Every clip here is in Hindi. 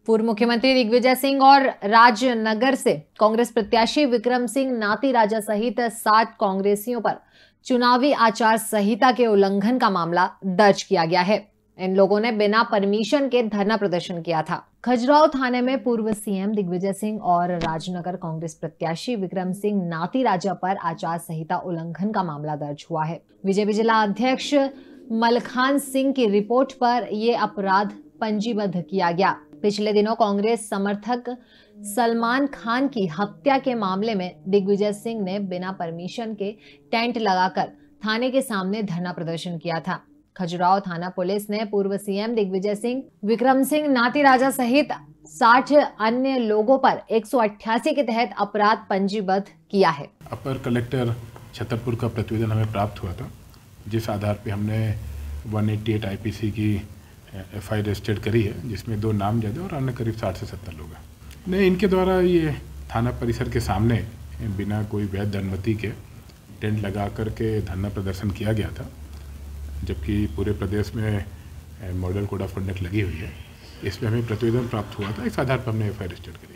पूर्व मुख्यमंत्री दिग्विजय सिंह और राजनगर से कांग्रेस प्रत्याशी विक्रम सिंह नाती राजा सहित 7 कांग्रेसियों पर चुनावी आचार संहिता के उल्लंघन का मामला दर्ज किया गया है। इन लोगों ने बिना परमिशन के धरना प्रदर्शन किया था। खजुराहो थाने में पूर्व सीएम दिग्विजय सिंह और राजनगर कांग्रेस प्रत्याशी विक्रम सिंह नाती राजा पर आचार संहिता उल्लंघन का मामला दर्ज हुआ है। बीजेपी जिला अध्यक्ष मलखान सिंह की रिपोर्ट पर यह अपराध पंजीबद्ध किया गया। पिछले दिनों कांग्रेस समर्थक सलमान खान की हत्या के मामले में दिग्विजय सिंह ने बिना परमिशन के टेंट लगाकर थाने के सामने धरना प्रदर्शन किया था। खजुराहो थाना पुलिस ने पूर्व सीएम दिग्विजय सिंह, विक्रम सिंह नाती राजा सहित 60 अन्य लोगों पर 188 के तहत अपराध पंजीबद्ध किया है। अपर कलेक्टर छतरपुर का प्रतिवेदन हमें प्राप्त हुआ था, जिस आधार पर हमने 188 आईपीसी की एफआईआर रजिस्टर्ड करी है, जिसमें 2 नामजद और अन्य करीब 60 से 70 लोग हैं। नहीं, इनके द्वारा ये थाना परिसर के सामने बिना कोई वैध अनुमति के टेंट लगा करके धरना प्रदर्शन किया गया था, जबकि पूरे प्रदेश में मॉडल कोड ऑफ कंडक्ट लगी हुई है। इसमें हमें प्रतिवेदन प्राप्त हुआ था, इस आधार पर हमने एफआईआर रजिस्टर्ड करी।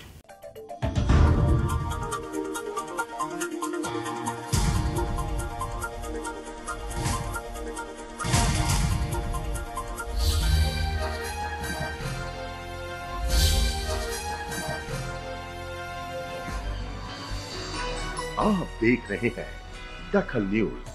आप देख रहे हैं दखल न्यूज।